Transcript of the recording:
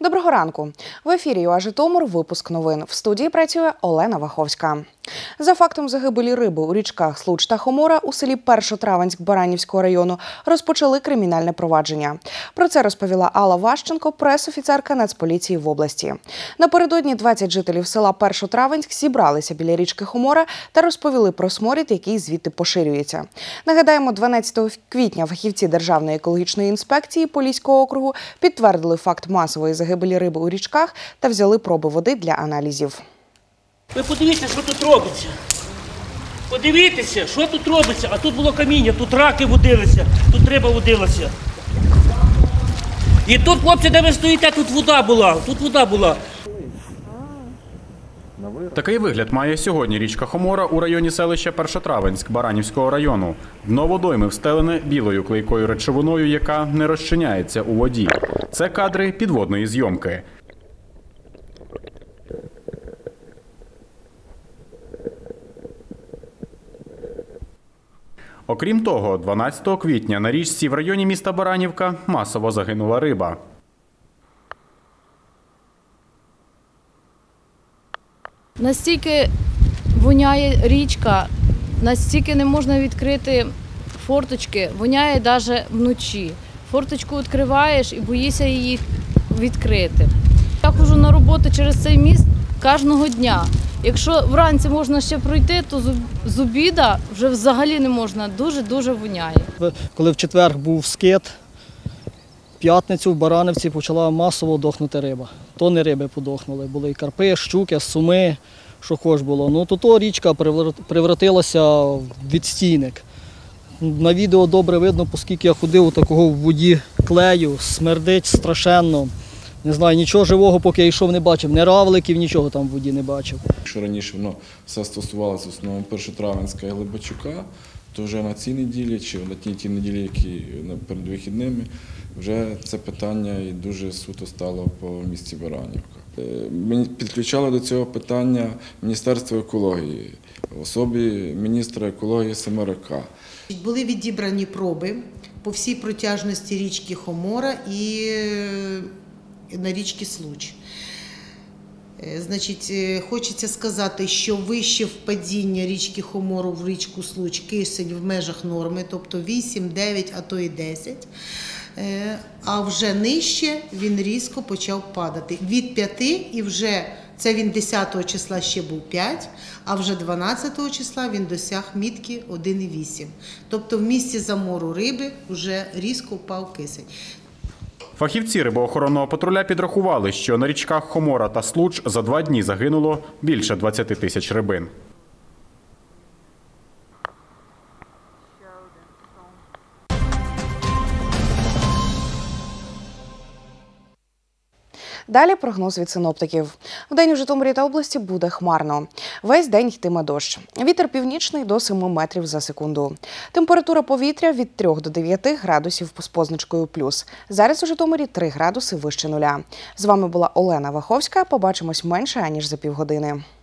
Доброго ранку. В ефірі ЮА Житомир випуск новин. В студії працює Олена Ваховська. За фактом загибелі риби у річках Случ та Хомора у селі Першотравенськ Баранівського району розпочали кримінальне провадження. Про це розповіла Алла Ващенко, прес-офіцерка Нацполіції в області. Напередодні 20 жителів села Першотравенськ зібралися біля річки Хомора та розповіли про сморід, який звідти поширюється. Нагадаємо, 12 квітня фахівці Державної екологічної інспекції Поліського округу підтвердили факт масової загибелі риби у річках та взяли проби води для аналізів. Ви подивіться, що тут робиться. Подивіться, що тут робиться. А тут було каміння, тут раки водилися, тут риба водилася. І тут, хлопці, де ви стоїте, тут вода була, тут вода була. Такий вигляд має сьогодні річка Хомора у районі селища Першотравенськ Баранівського району. Дно водойми встелене білою клейкою речовиною, яка не розчиняється у воді. Це кадри підводної зйомки. Окрім того, 12 квітня на річці в районі міста Баранівка масово загинула риба. Настільки воняє річка, настільки не можна відкрити форточки, воняє навіть вночі. Форточку відкриваєш і боїшся її відкрити. Я ходжу на роботу через цей міст кожного дня. Якщо вранці можна ще пройти, то з обіду вже взагалі не можна, дуже-дуже воняє. Коли в четвер був скид, в п'ятницю в Баранівці почала масово дохнути риба. Тони риби подохнули, були і карпи, щуки, суми, що хоч було. Ну, то річка превратилася в відстійник. На відео добре видно, оскільки я ходив такого в воді клею, смердить страшенно. Не знаю, нічого живого, поки я йшов, не бачив, ні равликів, нічого там в воді не бачив. Якщо раніше воно все стосувалося в основному Першотравенська і Глибочука, то вже на цій неділі, чи на ті неділі, які перед вихідними, вже це питання і дуже суто стало по місті Баранівка. Ми підключали до цього питання Міністерство екології, в особі міністра екології Семерака. Були відібрані проби по всій протяжності річки Хомора і на річці Случ. Значить, хочеться сказати, що вище впадіння річки Хомору в річку Случ кисень в межах норми, тобто 8, 9, а то і 10. А вже нижче він різко почав падати. Від 5 і вже, це він 10 числа ще був 5, а вже 12 числа він досяг мітки 1,8. Тобто в місці замору риби вже різко впав кисень. Фахівці рибоохоронного патруля підрахували, що на річках Хомора та Случ за 2 дні загинуло більше 20 тисяч рибин. Далі прогноз від синоптиків. Вдень у Житомирі та області буде хмарно. Весь день йтиме дощ. Вітер північний до 7 метрів за секунду. Температура повітря від 3 до 9 градусів з позначкою плюс. Зараз у Житомирі 3 градуси вище нуля. З вами була Олена Ваховська. Побачимось менше, аніж за півгодини.